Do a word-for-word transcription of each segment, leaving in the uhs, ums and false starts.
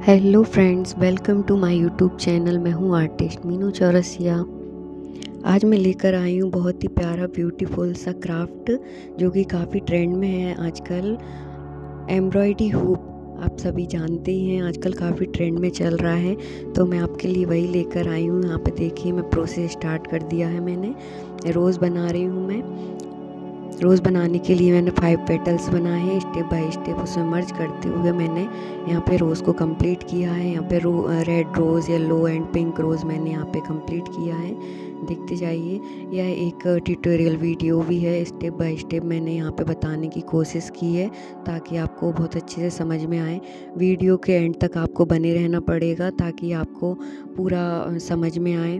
Hello friends, welcome to my YouTube channel. मैं हूँ artist Meenu Chaurasia. आज मैं लेकर आई हूँ बहुत ही प्यारा ब्यूटीफुल सा क्राफ्ट जो कि काफ़ी ट्रेंड में है आजकल। एम्ब्रॉयडरी हुक आप सभी जानते ही हैं, आजकल काफ़ी ट्रेंड में चल रहा है, तो मैं आपके लिए वही लेकर आई हूँ। यहाँ पे देखिए, मैं प्रोसेस स्टार्ट कर दिया है। मैंने रोज़ बना रही हूँ। मैं रोज़ बनाने के लिए मैंने फाइव पेटल्स बनाए हैं। स्टेप बाय स्टेप उसमें मर्ज करते हुए मैंने यहाँ पे रोज़ को कंप्लीट किया है। यहाँ पे रो red rose, yellow and pink rose मैंने यहाँ पे कंप्लीट किया है। देखते जाइए। यह एक ट्यूटोरियल वीडियो भी है। स्टेप बाय स्टेप मैंने यहाँ पे बताने की कोशिश की है ताकि आपको बहुत अच्छे से समझ में आए। वीडियो के एंड तक आपको बने रहना पड़ेगा ताकि आपको पूरा समझ में आए।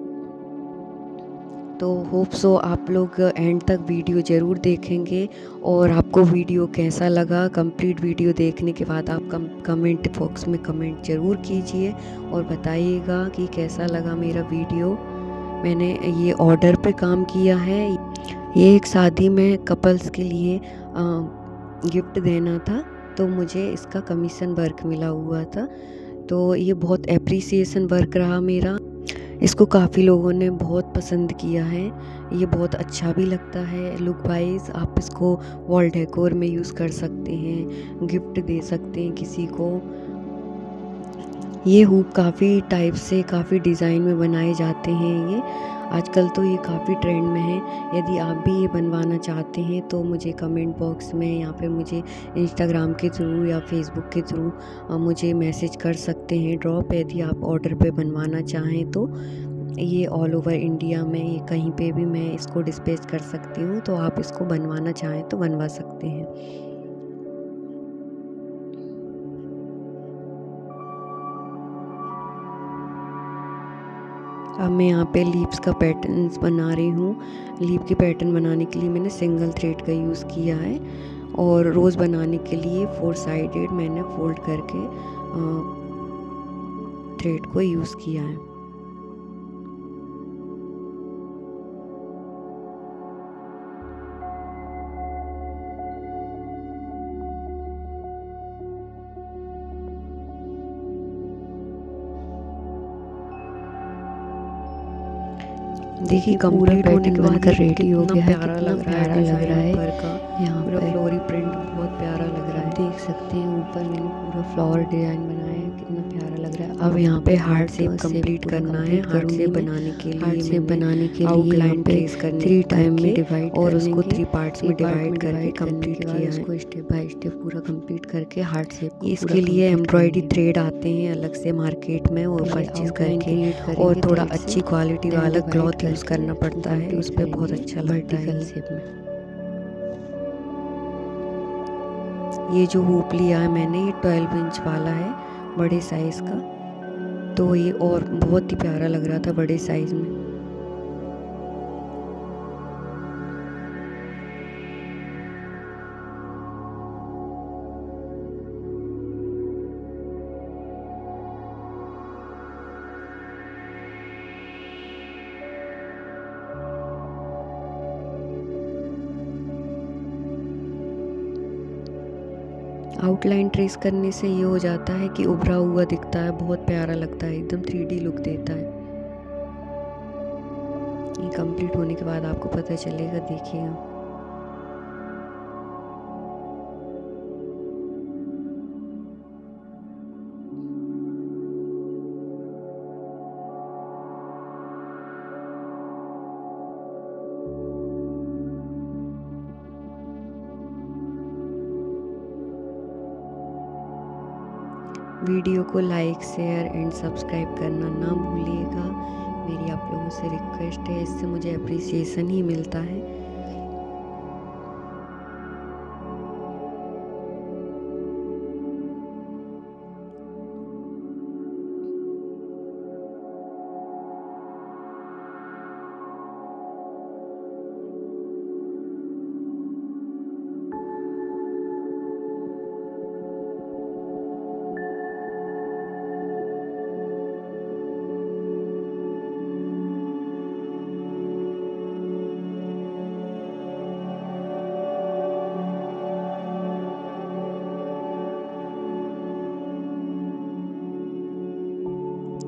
तो होप सो आप लोग एंड तक वीडियो ज़रूर देखेंगे। और आपको वीडियो कैसा लगा, कंप्लीट वीडियो देखने के बाद आप कम कमेंट बॉक्स में कमेंट ज़रूर कीजिए और बताइएगा कि कैसा लगा मेरा वीडियो। मैंने ये ऑर्डर पे काम किया है। ये एक शादी में कपल्स के लिए आ, गिफ्ट देना था, तो मुझे इसका कमीशन वर्क मिला हुआ था। तो ये बहुत एप्रिसिएशन वर्क रहा मेरा। इसको काफ़ी लोगों ने बहुत पसंद किया है। ये बहुत अच्छा भी लगता है लुक वाइज। आप इसको वॉल डेकोर में यूज़ कर सकते हैं, गिफ्ट दे सकते हैं किसी को। ये हुक काफ़ी टाइप से, काफ़ी डिज़ाइन में बनाए जाते हैं। ये आजकल तो ये काफ़ी ट्रेंड में है। यदि आप भी ये बनवाना चाहते हैं तो मुझे कमेंट बॉक्स में या फिर मुझे इंस्टाग्राम के थ्रू या फेसबुक के थ्रू मुझे मैसेज कर सकते हैं ड्रॉप, यदि आप ऑर्डर पे बनवाना चाहें तो। ये ऑल ओवर इंडिया में, ये कहीं पे भी मैं इसको डिस्पैच कर सकती हूँ, तो आप इसको बनवाना चाहें तो बनवा सकते हैं। अब मैं यहाँ पे लीव्स का पैटर्न्स बना रही हूँ। लीव के पैटर्न बनाने के लिए मैंने सिंगल थ्रेड का यूज़ किया है और रोज़ बनाने के लिए फोर साइडेड मैंने फोल्ड करके थ्रेड को यूज़ किया है। देखिए कंप्लीट होने के बाद रेडी हो गया है। प्यारा लग रहा है, लग रहा है ऊपर का। यहाँ पर फ्लोरी प्रिंट बहुत प्यारा लग रहा है। देख सकते हैं ऊपर मैंने पूरा फ्लावर डिजाइन बनाया है, कितना प्यारा लग रहा है। अब यहाँ पे हार्ट शेप कंप्लीट करना है। हार्ट शेप बनाने के लिए हार्ट शेप बनाने के लिए आउटलाइन ट्रेस करने थ्री टाइम में डिवाइड और उसको थ्री पार्ट्स में डिवाइड करके कंप्लीट किया है। उसको स्टेप बाय स्टेप पूरा कंप्लीट करके हार्ट शेप। इसके लिए एम्ब्रॉयडरी थ्रेड आते हैं अलग से मार्केट में, वो परचेज करके और थोड़ा अच्छी क्वालिटी वाला क्लॉथ यूज़ करना पड़ता है, उस पर बहुत अच्छा लगता है। शेप में ये जो हुप लिया है मैंने, ये ट्वेल्व इंच वाला है, बड़े साइज़ का। तो ये और बहुत ही प्यारा लग रहा था बड़े साइज़ में। आउटलाइन ट्रेस करने से ये हो जाता है कि उभरा हुआ दिखता है, बहुत प्यारा लगता है, एकदम थ्री डी लुक देता है। ये कंप्लीट होने के बाद आपको पता चलेगा, देखिएगा। वीडियो को लाइक, शेयर एंड सब्सक्राइब करना ना भूलिएगा। मेरी आप लोगों से रिक्वेस्ट है, इससे मुझे अप्रिसिएशन ही मिलता है।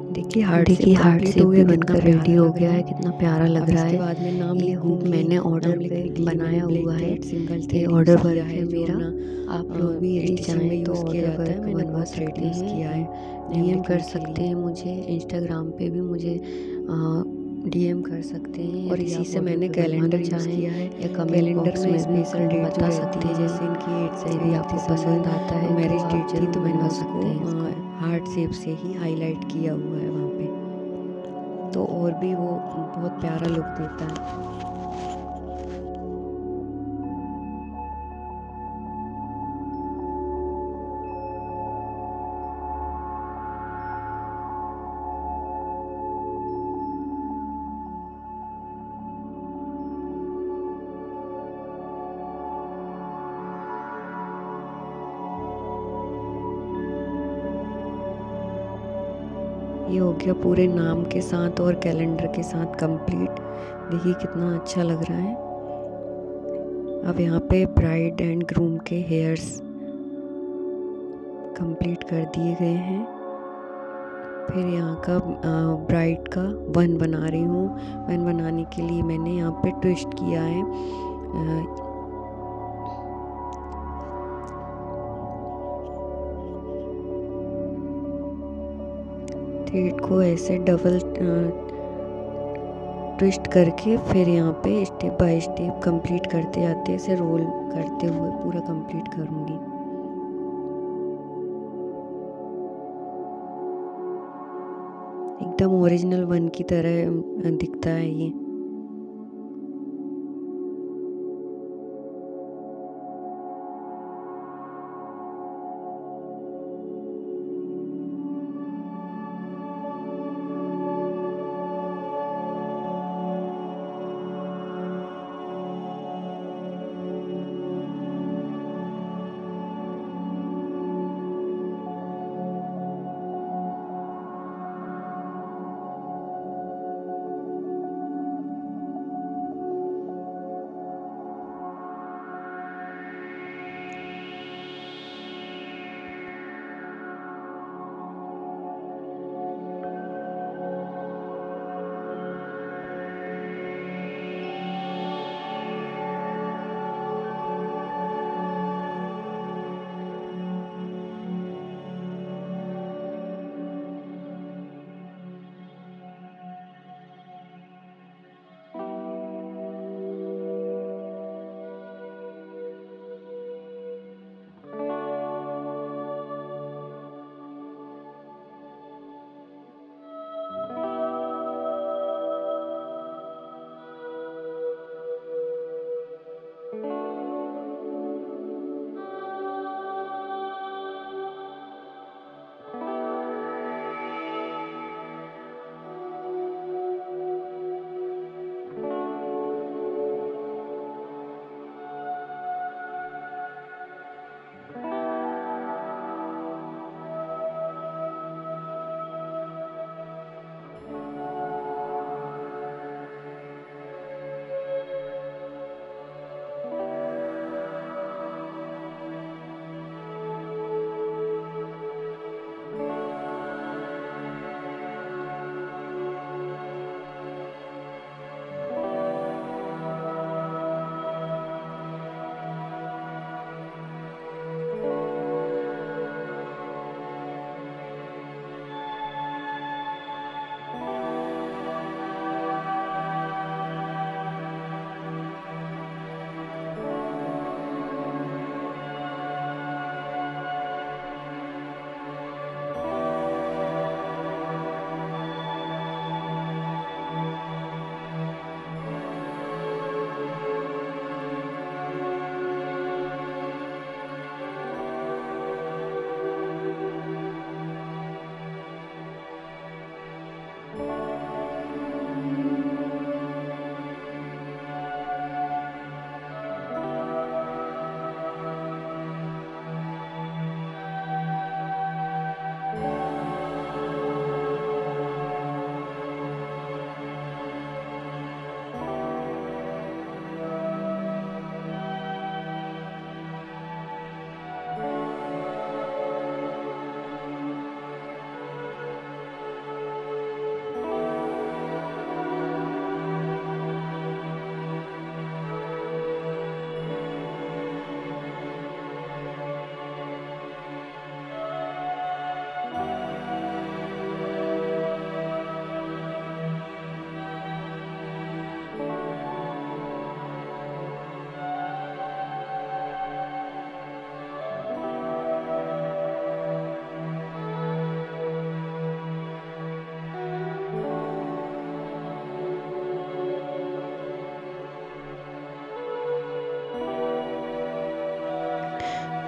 देखिए हार्ट देखिए हार्ट से भी बनकर रेडी हो गया है, कितना प्यारा लग रहा है। इसके बाद में नाम ये हुक मैंने ऑर्डर पे बनाया हुआ है, ये ऑर्डर वर्क है मेरा। आप लोग भी ये चाहें तो ऑर्डर वर्क बनवा सकते हैं, डीएम कर सकते हैं मुझे, इंस्टाग्राम पे भी मुझे डीएम कर सकते हैं। और इसी से मैंने कैलेंडर यूज़ किया है, या कमेंट बॉक्स में स्पेशल डेट बता सकते हैं। जैसे इनकी एट से यदि आपको पसंद आता है, मैरिज डेट थी तो मैंने उसको हार्ट शेप से ही हाईलाइट किया हुआ है वहाँ पे, तो और भी वो बहुत प्यारा लुक देता है। ये हो गया पूरे नाम के साथ और कैलेंडर के साथ कंप्लीट। देखिए कितना अच्छा लग रहा है। अब यहाँ पे ब्राइड एंड ग्रूम के हेयर्स कंप्लीट कर दिए गए हैं। फिर यहाँ का ब्राइड का वन बना रही हूँ। वन बनाने के लिए मैंने यहाँ पे ट्विस्ट किया है। आ, थ्रेड को ऐसे डबल ट्विस्ट करके फिर यहाँ पे स्टेप बाय स्टेप कंप्लीट करते आते, ऐसे रोल करते हुए पूरा कंप्लीट करूँगी। एकदम ओरिजिनल वन की तरह दिखता है ये।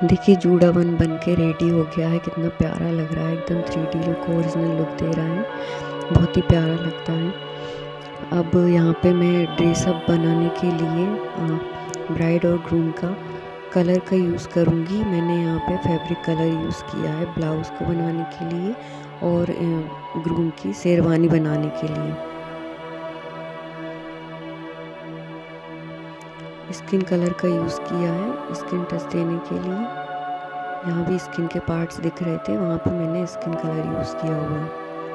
देखिए जूड़ा वन बन के रेडी हो गया है, कितना प्यारा लग रहा है, एकदम three D look, original look दे रहा है, बहुत ही प्यारा लगता है। अब यहाँ पे मैं ड्रेसअप बनाने के लिए ब्राइड और ग्रूम का कलर का यूज़ करूँगी। मैंने यहाँ पे फैब्रिक कलर यूज़ किया है ब्लाउज़ को बनाने के लिए और ग्रूम की शेरवानी बनाने के लिए। स्किन कलर का यूज़ किया है स्किन टच देने के लिए। यहाँ भी स्किन के पार्ट्स दिख रहे थे, वहाँ पे मैंने स्किन कलर यूज़ किया हुआ है।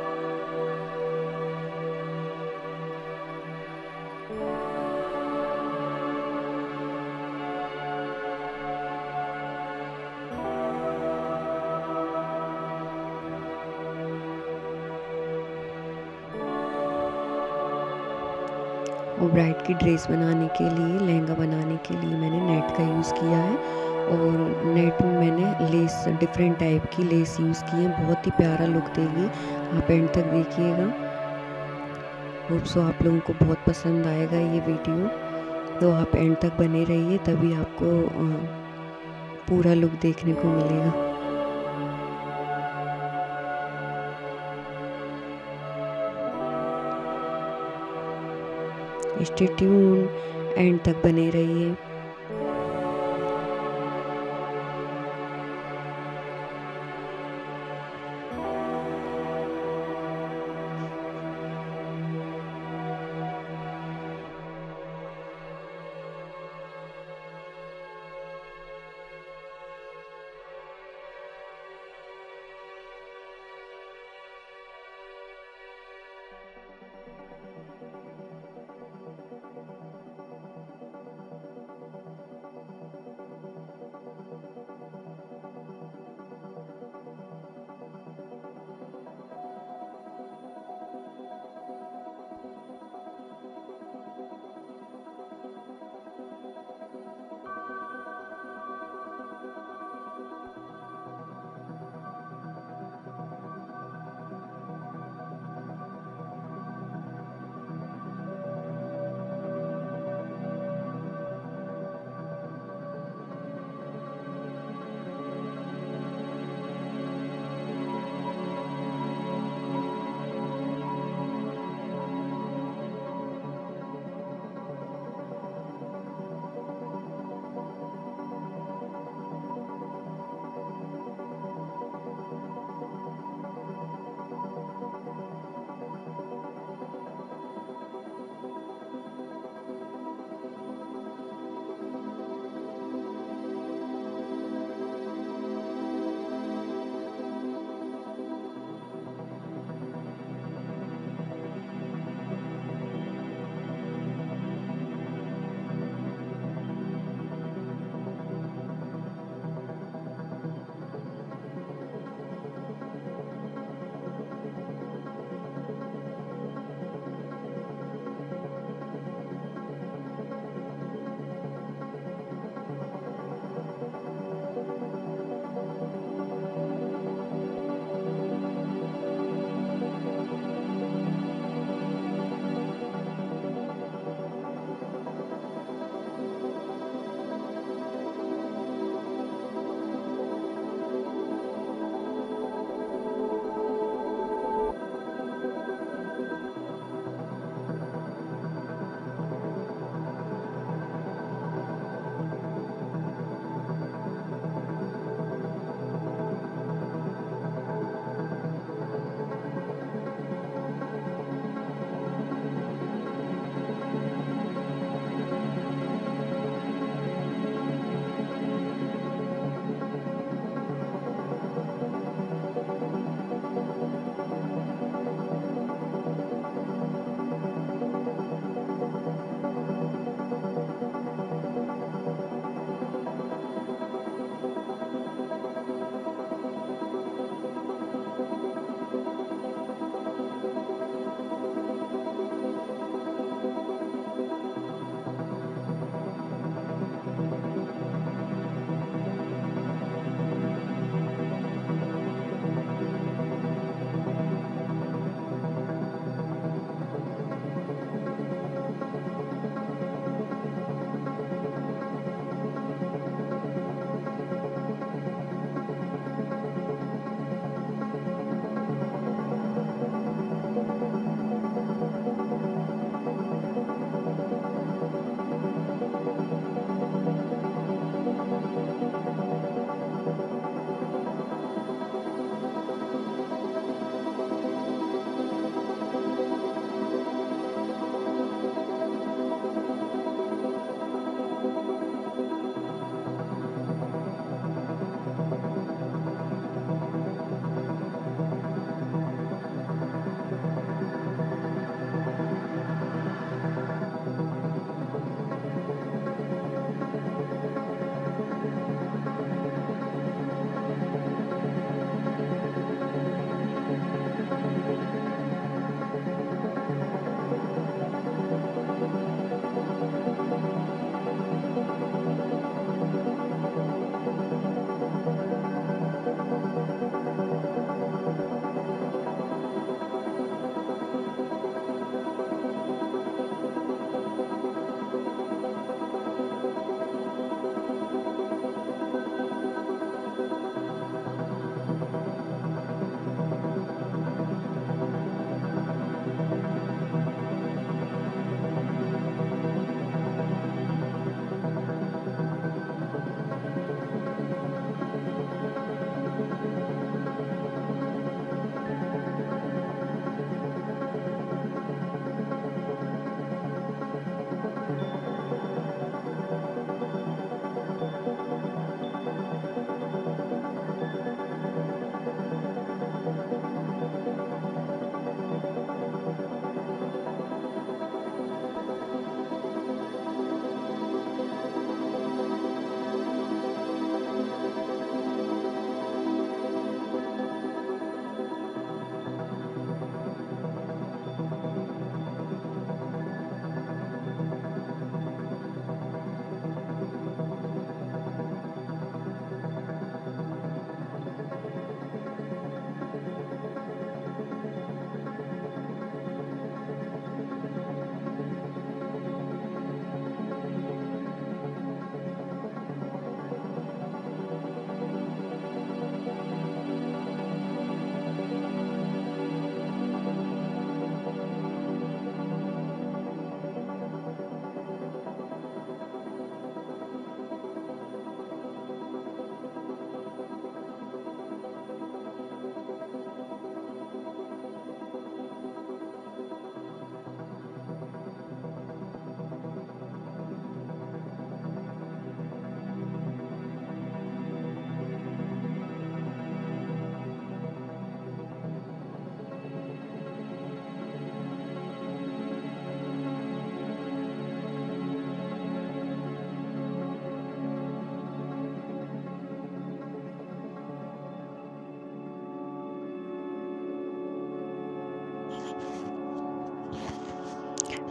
और ब्राइड की ड्रेस बनाने के लिए, लहंगा बनाने के लिए मैंने नेट का यूज़ किया है और नेट में मैंने लेस, डिफरेंट टाइप की लेस यूज़ की है, बहुत ही प्यारा लुक देगी। आप एंड तक देखिएगा, होप सो आप लोगों को बहुत पसंद आएगा ये वीडियो, तो आप एंड तक बने रहिए, तभी आपको पूरा लुक देखने को मिलेगा। स्टे ट्यून, एंड तक बने रहिए।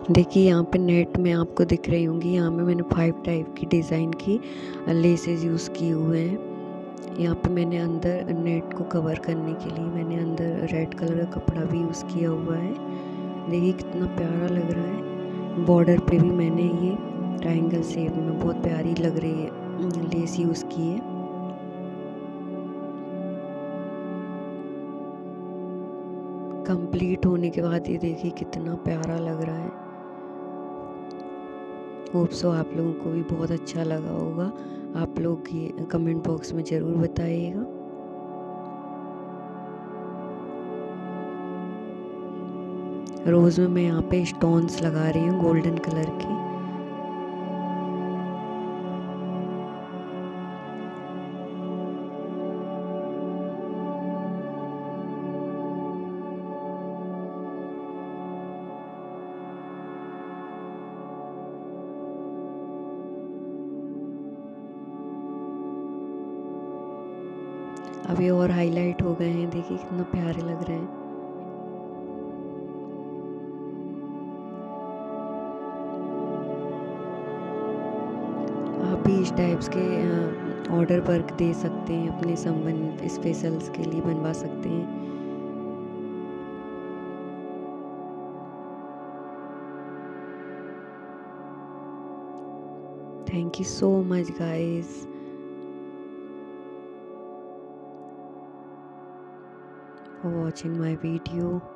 देखिए यहाँ पे नेट में आपको दिख रही होंगी, यहाँ पे मैंने फाइव टाइप की डिज़ाइन की लेसेस यूज़ किए हुए हैं। यहाँ पे मैंने अंदर नेट को कवर करने के लिए मैंने अंदर रेड कलर का कपड़ा भी यूज़ किया हुआ है। देखिए कितना प्यारा लग रहा है। बॉर्डर पे भी मैंने ये ट्रायंगल शेप में बहुत प्यारी लग रही है लेस यूज़ की है। कंप्लीट होने के बाद ये देखिए कितना प्यारा लग रहा है। होप सो आप लोगों को भी बहुत अच्छा लगा होगा। आप लोग ये कमेंट बॉक्स में ज़रूर बताइएगा। रोज़ में मैं यहाँ पे स्टोन्स लगा रही हूँ गोल्डन कलर के। अभी और हाईलाइट हो गए हैं, देखिए कितना प्यारे लग रहे हैं। आप भी इस टाइप्स के ऑर्डर वर्क दे सकते हैं, अपने संबंध स्पेशल्स के लिए बनवा सकते हैं। Thank you so much guys for watching my video.